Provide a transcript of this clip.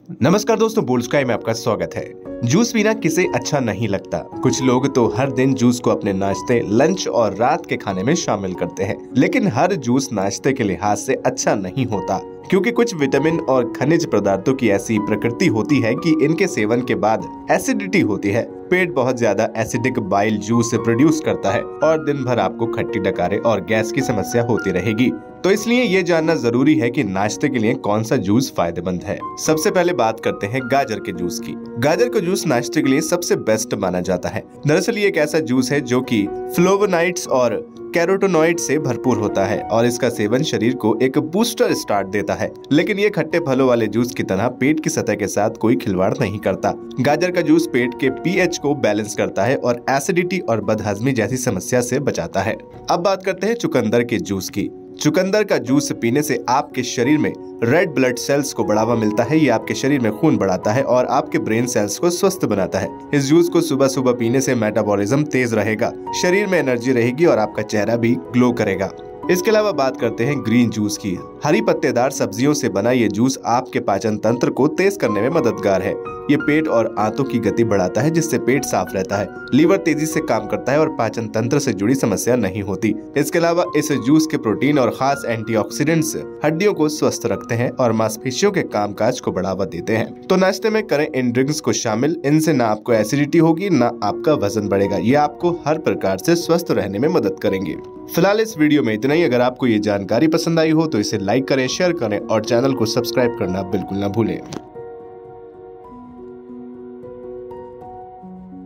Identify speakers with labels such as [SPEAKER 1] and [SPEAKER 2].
[SPEAKER 1] नमस्कार दोस्तों, bold sky में आपका स्वागत है। जूस पीना किसे अच्छा नहीं लगता। कुछ लोग तो हर दिन जूस को अपने नाश्ते, लंच और रात के खाने में शामिल करते हैं, लेकिन हर जूस नाश्ते के लिहाज से अच्छा नहीं होता, क्योंकि कुछ विटामिन और खनिज पदार्थों की ऐसी प्रकृति होती है कि इनके सेवन के बाद एसिडिटी होती है। पेट बहुत ज्यादा एसिडिक बाइल जूस प्रोड्यूस करता है और दिन भर आपको खट्टी डकारे और गैस की समस्या होती रहेगी। तो इसलिए ये जानना जरूरी है कि नाश्ते के लिए कौन सा जूस फायदेमंद है। सबसे पहले बात करते हैं गाजर के जूस की। गाजर का जूस नाश्ते के लिए सबसे बेस्ट माना जाता है। दरअसल ये एक ऐसा जूस है जो कि फ्लोवोनाइड्स और कैरोटीनॉइड से भरपूर होता है और इसका सेवन शरीर को एक बूस्टर स्टार्ट देता है। लेकिन ये खट्टे फलों वाले जूस की तरह पेट की सतह के साथ कोई खिलवाड़ नहीं करता। गाजर का जूस पेट के पीएच को बैलेंस करता है और एसिडिटी और बदहजमी जैसी समस्या से बचाता है। अब बात करते हैं चुकंदर के जूस की। चुकंदर का जूस पीने से आपके शरीर में रेड ब्लड सेल्स को बढ़ावा मिलता है। ये आपके शरीर में खून बढ़ाता है और आपके ब्रेन सेल्स को स्वस्थ बनाता है। इस जूस को सुबह सुबह पीने से मेटाबॉलिज्म तेज रहेगा, शरीर में एनर्जी रहेगी और आपका चेहरा भी ग्लो करेगा। इसके अलावा बात करते हैं ग्रीन जूस की। हरी पत्तेदार सब्जियों से बना ये जूस आपके पाचन तंत्र को तेज करने में मददगार है। ये पेट और आंतों की गति बढ़ाता है, जिससे पेट साफ रहता है, लीवर तेजी से काम करता है और पाचन तंत्र से जुड़ी समस्या नहीं होती। इसके अलावा इस जूस के प्रोटीन और खास एंटीऑक्सीडेंट्स हड्डियों को स्वस्थ रखते हैं और मांसपेशियों के कामकाज को बढ़ावा देते हैं। तो नाश्ते में करें इन ड्रिंक्स को शामिल। इनसे ना आपको एसिडिटी होगी, ना आपका वजन बढ़ेगा। ये आपको हर प्रकार से स्वस्थ रहने में मदद करेंगे। फिलहाल इस वीडियो में इतना ही। अगर आपको ये जानकारी पसंद आई हो तो इसे लाइक करें, शेयर करें और चैनल को सब्सक्राइब करना बिल्कुल ना भूलें।